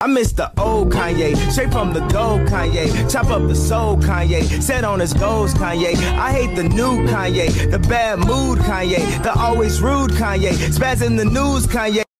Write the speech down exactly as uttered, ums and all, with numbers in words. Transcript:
I miss the old Kanye, straight from the gold Kanye. Chop up the soul Kanye, set on his goals Kanye. I hate the new Kanye, the bad mood Kanye, the always rude Kanye, spaz in the news Kanye.